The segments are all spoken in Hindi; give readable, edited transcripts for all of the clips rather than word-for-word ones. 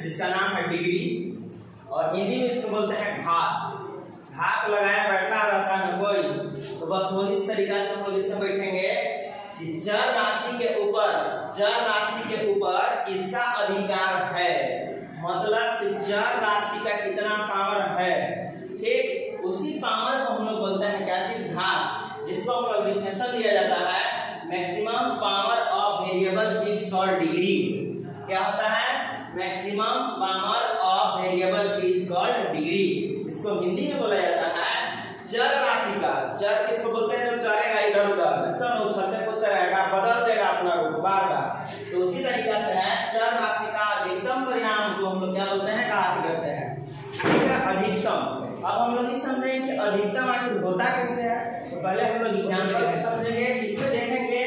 जिसका नाम है डिग्री, और हिंदी में इसको बोलते हैं घात। घात लगाया बैठा रहता है कोई, तो बस वो इस तरीका से हम लोग इसे बैठेंगे कि जड़ राशि के ऊपर इसका अधिकार है, मतलब कि जड़ राशि का कितना पावर है, ठीक। उसी पावर को हम लोग बोलते हैं क्या चीज, घात, जिसको हम लोग डेफिनेशन दिया जाता है maximum power of variable is called degree. क्या होता है, maximum power of variable is called degree. इसको हिंदी में बोला जाता है चर राशि का। चर किसको बोलते हैं, जो चलेगा इधर उधर, तो उछलते कूदते रहेगा, बदल देगा अपना रूप बार बार, तो उसी तरीका से है चर राशि का अधिकतम परिणाम को हम लोग क्या बोलते हैं, घात कहते हैं, ठीक है, अधिकतम। अब हम लोग ये समझेंगे कि अधिकतम आखिर होता कैसे है, तो पहले हम लोग एग्जाम्पल से समझेंगे। इसमें देखेंगे,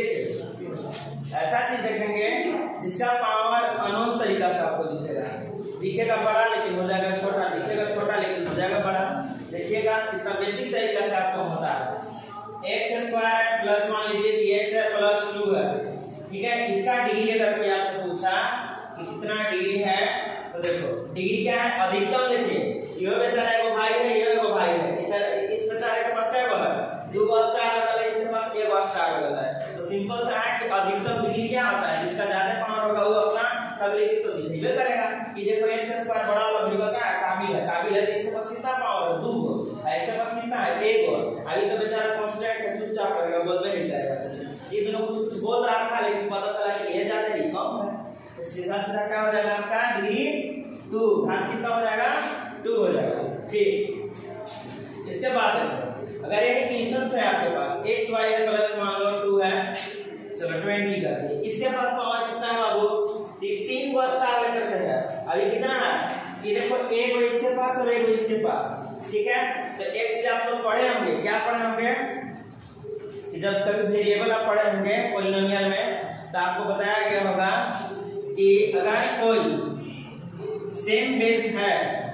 देखिए ऐसा चीज देखेंगे जिसका पावर अनोन तरीका से आपको दिखेगा बड़ा लेकिन हो जाएगा छोटा, दिखेगा छोटा लेकिन हो जाएगा बड़ा। देखिएगा कितना बेसिक तरीका से आपको होता है। एक्स स्क्वायर प्लस मान लीजिए कि एक्स है प्लस 2 है, ठीक है। इसका डिग्री अगर कोई आपसे पूछा कि कितना डिग्री है, तो देखो डिग्री क्या है, अधिकतम। देखिए ये बेचारा एगो भाई है, ये एगो भाई है, इस बेचारे के पास क्या है, 2 स्टार लगा है, इसके पास 1 स्टार लगा है। तो सिंपल सा है कि अधिकतम डिग्री क्या होता है, जिसका ज्यादा पावर होगा वो अपना स्टेबिलिटी तो दिखेबे करेगा कि देखो एक्स स्क्वायर बड़ा वाला वैल्यू का काबिल है, तो इसके पास कितना पावर है, 2 गो, इसके पास कितना है, 1 गो। अभी तो बेचारा कांस्टेंट है, चुपचाप रहेगा, बोलबे नहीं करेगा। ये दोनों कुछ बोल रहा था लेकिन पता चला कि ये ज्यादा नहीं कम है, तो सीधा सीधा क्या हो जाएगा आपका डिग्री 2, घात कितना हो जाएगा, 2 हो जाएगा, ठीक। इसके बाद अगर ये इक्वेशन है आपके पास x y है प्लस मान लो 2 है, चलो 20 कर दिए, इसके पास पावर कितना है बाबू, 3 गो स्टार लेकर के है। अभी कितना है, ये देखो 1 गो इसके पास और 1 गो इसके पास, ठीक है। तो एक चीज आप लोग पढ़े होंगे, क्या पढ़े होंगे कि जब कभी वेरिएबल आप पढ़े होंगे पॉलिनोमियल में, तो आपको बताया गया होगा कि अगर कोई सेम बेस है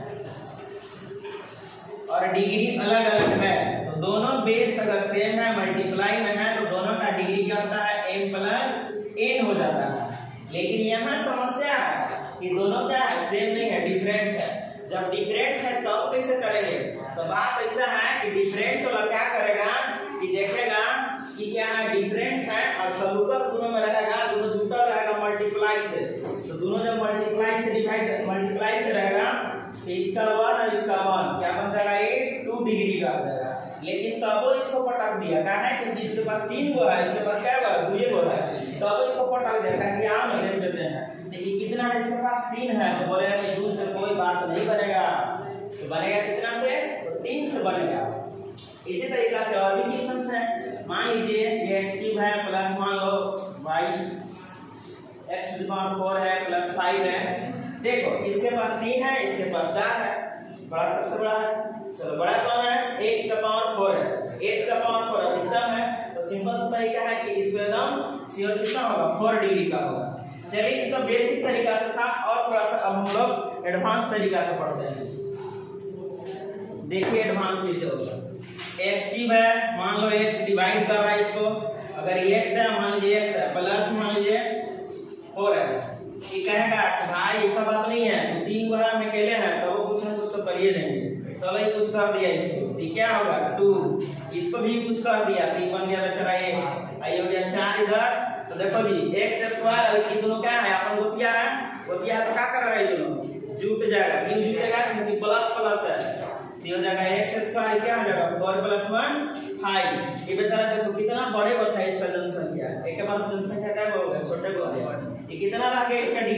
और डिग्री अलग अलग है, तो दोनों बेस अगर सेम है, मल्टीप्लाई में है, तो दोनों का डिग्री क्या होता है, m प्लस n हो जाता है। लेकिन यहाँ समस्या है कि दोनों क्या है, सेम नहीं है, डिफरेंट है। जब डिफरेंट है तब कैसे करेंगे, तो बात ऐसा है कि डिफरेंट वाला क्या करेगा कि देखेगा कि क्या है, डिफरेंट है और सलूकर दोनों में रहेगा, दोनों जुटल रहेगा मल्टीप्लाई से, तो दोनों जब मल्टीप्लाई से रहेगा तो इसका 1 और इसका 1 क्या बन जाएगा, ये 2 डिग्री का हो जाएगा। लेकिन तब वो इसको पटक दिया, क्या है क्योंकि इसके पास 3 गो है, इसके पास क्या है 2 गो है, तब इसको पटक दिया कि आप लिख देते हैं। देखिए कितना है, इसके पास 3 है, तो बोलेगा कि 2 से कोई बात नहीं बनेगा, तो बनेगा कितना से, तो 3 से बनेगा। इसी तरीका से और भी क्वेश्चंस हैं, मान लीजिए ये x क्यूब है प्लस मान लो y x to the power 4 है प्लस 5 है। देखो इसके पास 3 है, इसके पास 4 है, बड़ा सबसे बड़ा है, चलो बड़ा कौन है, x का पावर 4 है, x का पावर 4 अधिकतम है, तो सिंपल सा तरीका है कि इसको एकदम श्योर कितना होगा, 4 डिग्री का होगा। चलिए ये तो बेसिक तरीका से था, और थोड़ा सा अब हम लोग एडवांस तरीका से पढ़ते हैं। देखिए एडवांस कैसे होगा, x क्यूब है, मान लो x डिवाइड कर रहा है इसको, अगर x है मान लीजिए x है प्लस मान लीजिए 4 है, ये कहेगा कि भाई ऐसा बात नहीं है, 3 गो हम अकेले हैं, तो वो कुछ ना कुछ तो करिए देंगे। चलो ये कुछ कर दिया इसको, ठीक क्या होगा 2, इसको भी कुछ कर दिया, 3 बन गया बेचारा ये, आई हो गया 4 इधर। तो देखो जी x स्क्वायर और ये दोनों क्या है, अपन गोतिया है, गोतिया तो क्या कर रहा है, ये दोनों जुट जाएगा, क्यों जुटेगा क्योंकि प्लस प्लस है, हो जाएगा x स्क्वायर क्या हो जाएगा 4 प्लस 1 5। ये बेचारा देखो कितना बड़े होता है इसका जनसंख्या, एक के बाद जनसंख्या क्या होगा, छोटे को हो गया, ये कितना रह गया इसका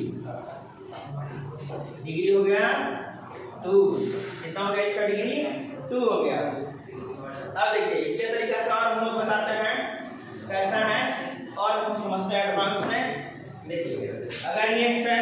डिग्री हो गया 2, कितना हो गया इसका डिग्री 2 हो गया। अब देखिए इसके तरीका से और हम लोग बताते हैं कैसा है, और हम समझते हैं एडवांस में। देखिए अगर ये x है,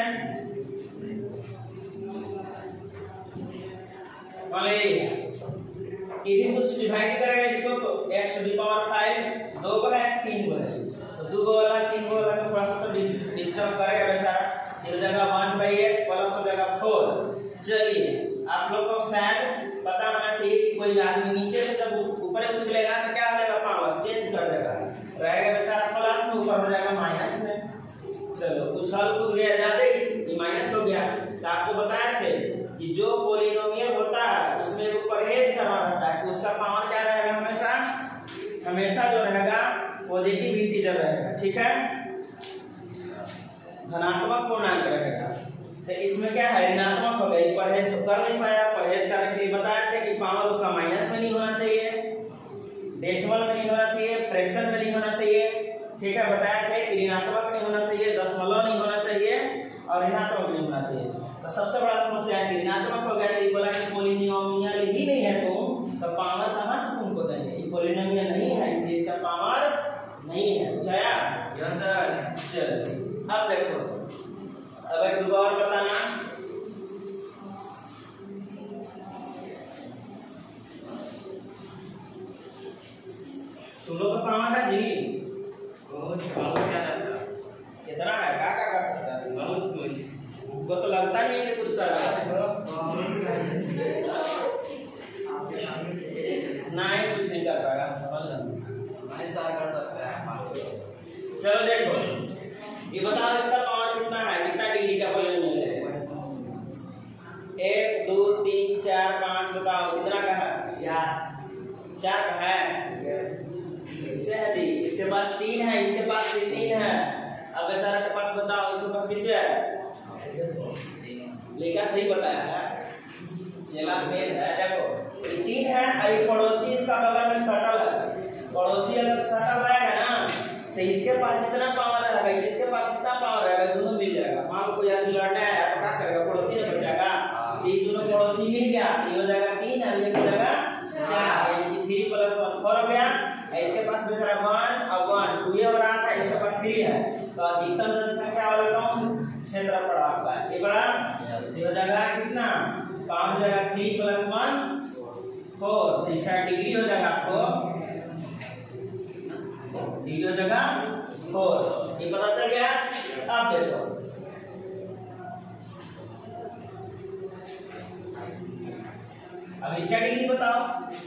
ये भी कुछ डिवाइड करेगा इसको, तो x टू द पावर 5 2 गो है 3 गो है, तो 2 गो वाला 3 गो वाला को थोड़ा सा तो डिस्टर्ब करेगा बेचारा, ये हो जाएगा 1/x प्लस हो जाएगा 4। चलिए आप लोग को शायद पता होना चाहिए कि कोई आदमी नीचे से जब ऊपर उछलेगा तो क्या हो जाएगा, पावर चेंज कर देगा, रहेगा बेचारा प्लस में, ऊपर हो जाएगा माइनस में। चलो उछल कूद गया ज्यादा ही, ये माइनस हो गया, तो आपको बताए थे कि जो पॉलिनोमियल होता है उसमें एक परहेज करना रहता है कि उसका पावर क्या रहेगा, हमेशा जो रहेगा पॉजिटिव इंटीजर रहेगा, ठीक है, धनात्मक पूर्णांक रहेगा। तो इसमें क्या है, ऋणात्मक हो गया, परहेज तो कर नहीं पाया। परहेज करने के लिए बताया थे कि पावर उसका माइनस में नहीं होना चाहिए, डेसिमल में नहीं होना चाहिए, फ्रैक्शन में नहीं होना चाहिए, ठीक है। बताया थे कि ऋणात्मक नहीं होना चाहिए, दशमलव नहीं होना चाहिए और ऋणात्मक नहीं होना चाहिए। तो सबसे बड़ा समस्या है कि ऋणात्मक हो गया, तो बोला कि पॉलिनोमियल ही नहीं है तुम, तो पावर कहां से तुमको देंगे, ये पॉलिनोमियल नहीं है इसलिए इसका पावर नहीं है। बुझाया? Yes sir. चलो अब देखो, अब एक दो और बताना। तुम लोग का पावर है जी बहुत क्या रहता, कितना है, क्या कर सकता है, बहुत कुछ। हमको तो लगता नहीं है कि कुछ कर रहा है, नहीं कुछ नहीं कर पाएगा, समझ लो नहीं सार कर सकता है। चलो देखो, ये बताओ इसका पावर कितना है, कितना डिग्री का पॉलिनोमियल है, 1 2 3 4 5, बताओ कितना का है, 4 का है, किसे है जी, इसके पास 3 है, इसके पास भी 3 है। अब बेचारा के पास बताओ इसके पास किसे है, लेका सही बताया है, चला तेज है। देखो ये 3 है और ये पड़ोसी इसका बगल में सटल है, पड़ोसी अगर सटल रहेगा ना तो इसके पास जितना पावर रहेगा, इसके पास जितना पावर रहेगा, दोनों मिल जाएगा। मान लो कोई आदमी लड़ना है तो क्या करेगा, पड़ोसी ने बचाएगा, ये दोनों पड़ोसी मिल गया, ये हो जाएगा 3 और ये हो जाएगा 4, यानी कि 3 + 1 4 हो गया। इसके पास बेचारा 1 और 1 2 ये हो रहा था, इसके पास 3 है, तो अधिकतम जनसंख्या वाला कौन, क्षेत्रफल आपका ये बड़ा, ये हो जाएगा कितना, पावर हो जाएगा 3 + 1 4, तो इसका डिग्री हो जाएगा आपको, डिग्री हो जाएगा 4, ये पता चल गया। अब देखो अब इसका डिग्री बताओ,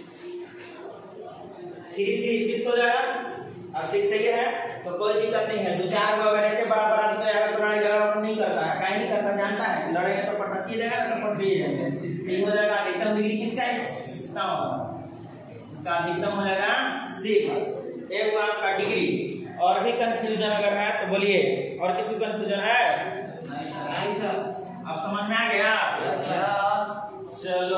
3 3 6 हो जाएगा, और 6 सही है तो कोई दिक्कत नहीं है। 2 4 को अगर एक के बराबर आदमी रहेगा तो लड़ाई झगड़ा नहीं करता है, काहे नहीं करता, जानता है लड़ेगा तो पटक ही देगा तो पट भी जाएंगे। 3 हो जाएगा, अधिकतम डिग्री किसका है, कितना होगा, इसका अधिकतम हो जाएगा 6। एक आपका डिग्री। और भी कंफ्यूजन अगर है तो बोलिए, और किसी को कंफ्यूजन है? नहीं सर। अब समझ में आ गया? चलो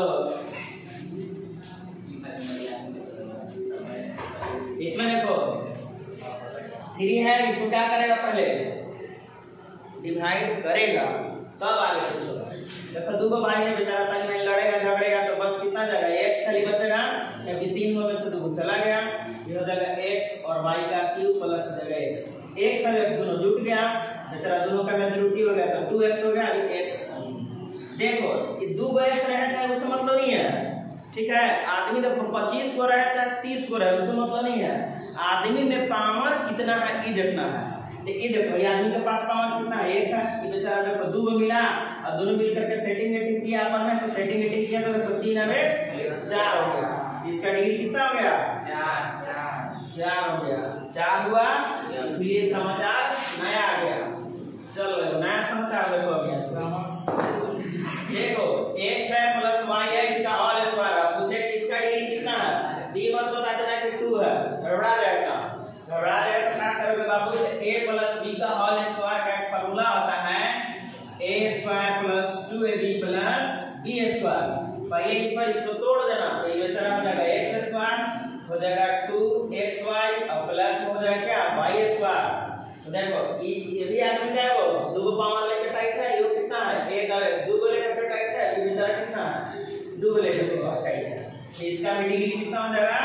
इसमें देखो 3 है, इसको क्या करेगा, पहले डिवाइड करेगा तब आगे सोचो। देखो 2 भाई है, बेचारा तनी में लड़ेगा झगड़ेगा तो बस कितना जाएगा, x खाली बचेगा, क्योंकि 3 में से 2 चला गया, ये हो जाएगा x और y का क्यूब प्लस हो जाएगा x, x और x दोनों जुट गया, बेचारा दोनों का मेजॉरिटी हो गया तो 2x हो गया, अभी x। देखो ये 2 x रहे चाहे उससे मतलब नहीं है, ठीक है। आदमी देखो 25 को रहे चाहे 30 को रहे उससे मतलब नहीं है, आदमी में पावर कितना है ये देखना है। तो ये देखो ये आदमी के पास पावर कितना है, 1 है, ये बेचारा देखो 2 को मिला और दोनों मिलकर के सेटिंग किया अपन ने, तो सेटिंग किया तो देखो 3 में 4 हो गया, इसका डिग्री कितना हो गया, 4 हो गया, 4 हुआ, इसलिए समाचार नया आ गया। चलो नया समाचार देखो, अभी देखो x है प्लस y है, इसका होल स्क्वायर है, पूछे कि इसका डिग्री कितना है, d वर्ष बता देना कि 2 है, घबरा जाएगा तो क्या करोगे बाबू, a + b का होल स्क्वायर का एक फार्मूला होता है a² + 2ab + b²। पहले इस पर इसको तोड़ देना, तो ये बेचारा हो जाएगा x² हो जाएगा 2xy और प्लस हो जाएगा क्या, y²। तो देखो ये भी आदमी क्या है, वो 2 पावर लेकर टाइट है, ये कितना है, 1 और 2 को लेकर टाइट है, ये बेचारा कितना है, 2 को लेकर टाइट है, तो इसका भी डिग्री कितना हो जाएगा,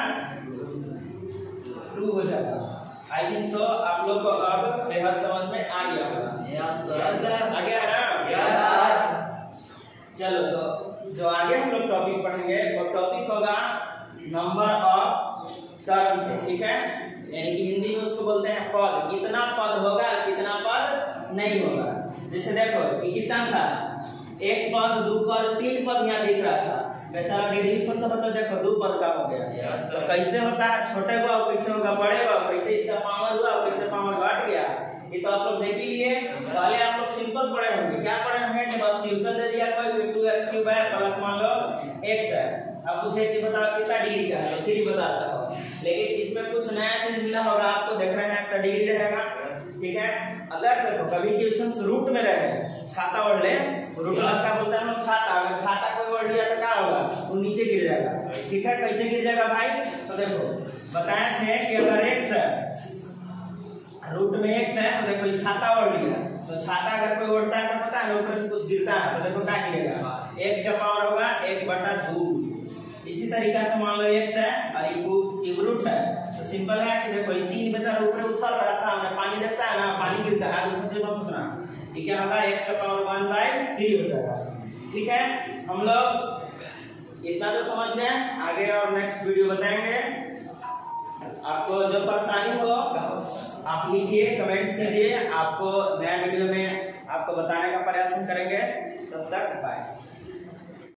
2 हो जाएगा। आई थिंक सो आप लोग को अब बेहद समझ में आ गया होगा। यस सर, आ गया है ना? Yes sir. चलो तो जो आगे हम लोग टॉपिक पढ़ेंगे वो टॉपिक होगा नंबर ऑफ टर्म पे, ठीक है, यानी कि हिंदी में उसको बोलते हैं पद, कितना पद होगा कितना पद नहीं होगा। जैसे देखो ये कितना था, 1 पद 2 पद 3 पद यहाँ दिख रहा था, बेचारा रिड्यूस होता तो देखो 2 पद का हो गया। तो कैसे होता है, छोटे को कैसे होगा, बड़े को कैसे इसका पावर हुआ, कैसे पावर घट गया, ये तो आप लोग देख ही लिए। पहले आप लोग सिंपल पढ़े होंगे, क्या पढ़े होंगे कि बस क्वेश्चन दे दिया कोई 2x³ है प्लस मान लो x है, अब पूछे कि बताओ कितना डिग्री का है, तो 3 बताता हो। लेकिन इसमें कुछ नया चीज मिला होगा आपको, देख रहे हैं 100 डिग्री रहेगा, ठीक है। अगर देखो कभी क्वेश्चन रूट में रहे, छाता ओढ़ ले, रूट का बोलते हैं हम छाता, अगर छाता कोई ओढ़ लिया तो क्या होगा, वो नीचे गिर जाएगा, ठीक है। कैसे गिर जाएगा भाई, तो देखो बताए थे कि अगर x है, रूट में x है, तो देखो ये छाता ओढ़ लिया, तो छाता अगर कोई ओढ़ता है तो पता है ऊपर से कुछ गिरता है, तो देखो क्या गिरेगा, x का पावर होगा 1/2। इसी तरीका से मान लो x है और ये क्यूब रूट है, तो सिंपल है कि देखो ये 3 बेचारा ऊपर उछल रहा था, हमने पानी देखता है ना, पानी गिरता है तो सबसे बस सोचना ये क्या होगा, x का पावर 1/3 हो जाएगा, ठीक है। हम लोग इतना तो समझ गए, आगे और नेक्स्ट वीडियो बताएंगे। आपको जो परेशानी हो आप लिखिए, कमेंट्स कीजिए, आपको नया वीडियो में आपको बताने का प्रयास करेंगे। तब तक बाय।